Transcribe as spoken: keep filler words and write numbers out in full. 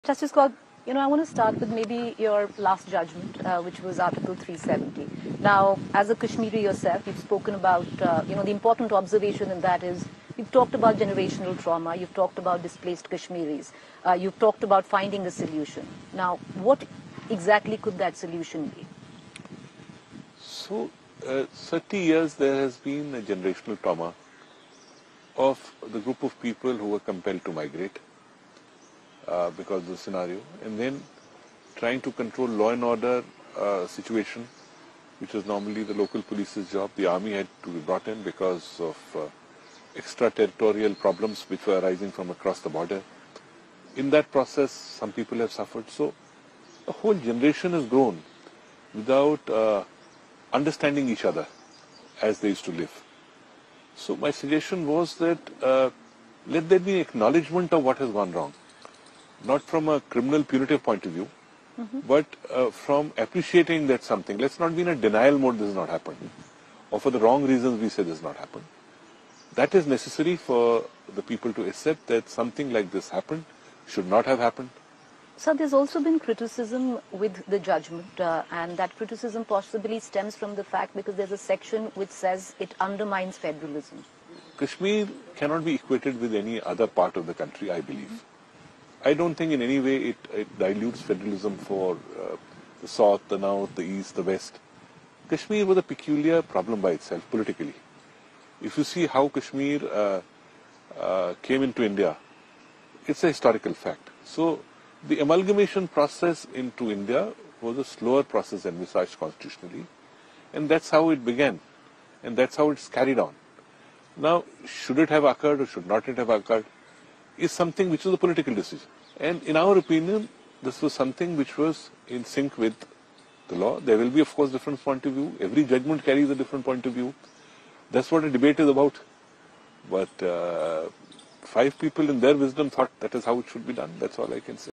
Justice Kaur, you know, I want to start with maybe your last judgment, uh, which was Article three seventy. Now, as a Kashmiri yourself, you've spoken about, uh, you know, the important observation in that is you've talked about generational trauma, you've talked about displaced Kashmiris, uh, you've talked about finding a solution. Now, what exactly could that solution be? So, uh, thirty years there has been a generational trauma of the group of people who were compelled to migrate uh, because of the scenario, and then trying to control law and order uh, situation, which was normally the local police's job. The army had to be brought in because of uh, extraterritorial problems which were arising from across the border. In that process, some people have suffered. So, a whole generation has grown without uh, understanding each other as they used to live. So my suggestion was that uh, let there be acknowledgement of what has gone wrong, not from a criminal punitive point of view, mm-hmm. but uh, from appreciating that something. Let's not be in a denial mode this has not happened, or for the wrong reasons we say this has not happened. That is necessary for the people to accept that something like this happened, should not have happened. So there's also been criticism with the judgment, uh, and that criticism possibly stems from the fact because there's a section which says it undermines federalism. Kashmir cannot be equated with any other part of the country, I believe. Mm-hmm. I don't think in any way it, it dilutes federalism for uh, the south, the north, the east, the west. Kashmir was a peculiar problem by itself, politically. If you see how Kashmir uh, uh, came into India, it's a historical fact. So, the amalgamation process into India was a slower process envisaged constitutionally, and that's how it began, and that's how it's carried on. Now, should it have occurred or should not it have occurred is something which is a political decision. And in our opinion, this was something which was in sync with the law. There will be, of course, different point of view. Every judgment carries a different point of view. That's what a debate is about. But uh, five people in their wisdom thought that is how it should be done. That's all I can say.